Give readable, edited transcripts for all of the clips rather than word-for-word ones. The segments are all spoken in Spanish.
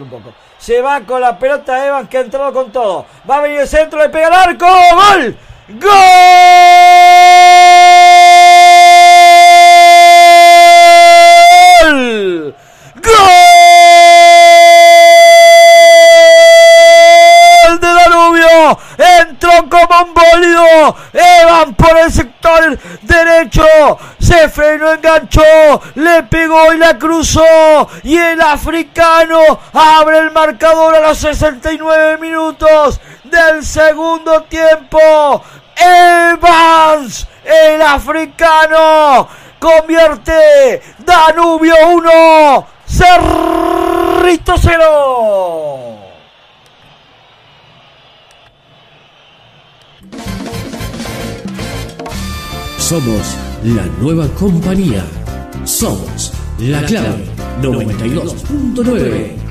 un poco. Se va con la pelota Evans, que ha entrado con todo. Va a venir el centro, le pega al arco. ¡Gol! ¡Gol! ¡Gol de Danubio! Entró como un bólido. Evans por el sector derecho. Se frenó, enganchó, le pegó y la cruzó. Y el africano abre el marcador a los 69 minutos del segundo tiempo. Evans, el africano, convierte. Danubio 1, Cerrito 0. Somos la nueva compañía. Somos La Clave 92.9.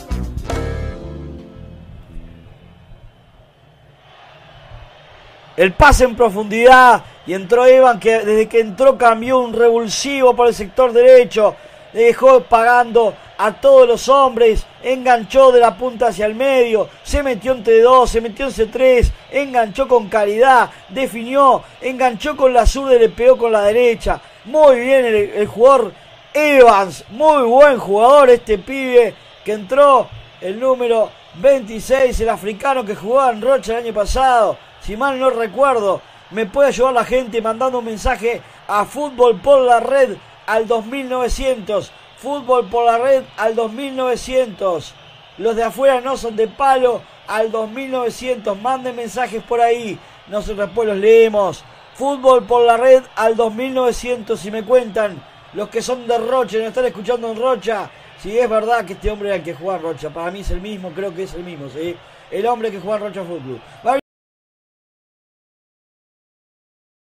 El pase en profundidad y entró Evans, que desde que entró cambió un revulsivo por el sector derecho. Le dejó pagando a todos los hombres, enganchó de la punta hacia el medio, se metió entre dos, se metió entre tres, enganchó con calidad, definió, enganchó con la zurda y le pegó con la derecha. Muy bien el jugador Evans, muy buen jugador este pibe que entró, el número 26, el africano que jugaba en Rocha el año pasado. Si mal no recuerdo, me puede ayudar la gente mandando un mensaje a Fútbol por la Red al 2900. Fútbol por la Red al 2900. Los de afuera no son de palo al 2900. Manden mensajes por ahí. Nosotros después los leemos. Fútbol por la Red al 2900. Si me cuentan los que son de Rocha y nos están escuchando en Rocha, si es verdad que este hombre era el que juega en Rocha. Para mí es el mismo, creo que es el mismo, ¿sí? El hombre que juega en Rocha Fútbol Club.